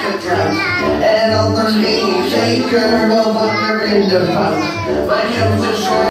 getrouwd. En anders ging ik zeker wel wakker in de fout.